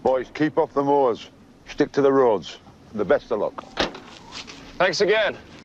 Boys, keep off the moors. Stick to the roads. The best of luck. Thanks again.